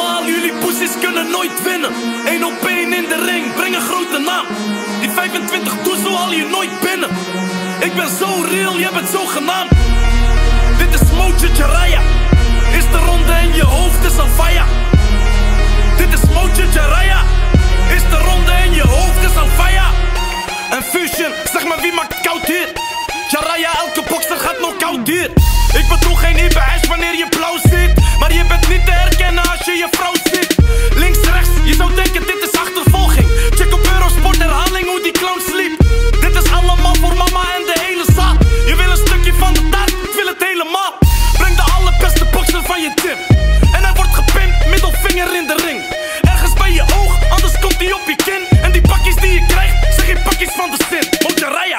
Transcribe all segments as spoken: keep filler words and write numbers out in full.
allemaal, jullie poesies kunnen nooit winnen. Eén op één in de ring, breng een grote naam. Die vijfentwintig toezel haal je nooit binnen. Ik ben zo real, jij bent zo genaamd. Dit is Mojo Jaraya. Is de ronde en je hoofd is al fire. Dit is Mojo Jaraya. Is de ronde en je hoofd is al fire. En Fusion, zeg maar wie maakt koud hier? Jaraya, elke bokser gaat nog koud hier. Ik bedoel geen I B S wanneer je blauw ziet, maar je bent niet te herkennen als je je vrouw ziet. Links, rechts, je zou denken dit is achtervolging. Check op Eurosport herhaling hoe die clown sliep. Dit is allemaal voor mama en de hele zaal. Je wil een stukje van de taart, ik wil het helemaal. Breng de allerbeste bokser van je gym. En hij wordt gepimpt, middelvinger in de ring. Ergens bij je oog, anders komt hij op je kin. En die pakjes die je krijgt, zijn geen pakjes van de zin. Mojo Jaraya.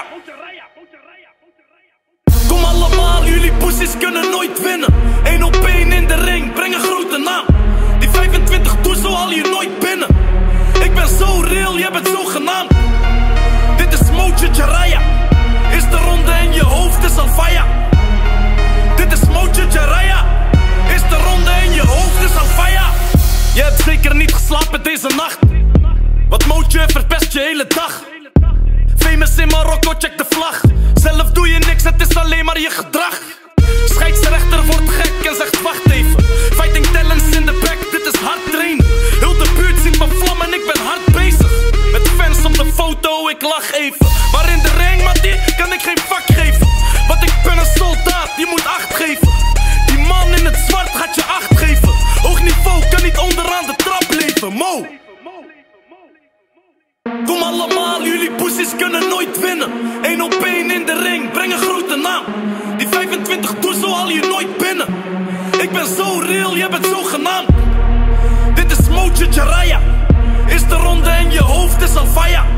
Kom allemaal, jullie poesies kunnen nooit winnen. Eén op één in de ring, breng een grote naam. Die vijfentwintig toezel haal je nooit binnen. Ik ben zo real, jij bent zo genaamd. Dit is Mojo Jaraya. Is de ronde en je hoofd is al fire. Dit is Mojo Jaraya. Is de ronde en je hoofd is al fire. Je hebt zeker niet geslapen deze nacht, want Mojo verpest je hele dag. Famous in Marokko, check de vlag. Zelf doe je niks, het is alleen maar je gedrag. Scheidsrechter wordt gek en zegt wacht even. Fighting talents in de back, dit is hard trainen. Heel de buurt ziet me vlammen, ik ben hard bezig. Met fans op de foto, ik lach even. Maar in de ring, mattie, kan ik geen vak geven. Want ik ben een soldaat, je moet acht geven. Die man in het zwart gaat je acht geven. Hoog niveau, kan niet onderaan de trap leven, Mo. Kom allemaal, jullie poesies kunnen nooit winnen. Eén op één in de ring, breng een grote naam. Die vijfentwintig toezel haal je nooit binnen. Ik ben zo real, jij bent zo genaamd. Dit is Mojo Jaraya. Is de ronde en je hoofd is al fire.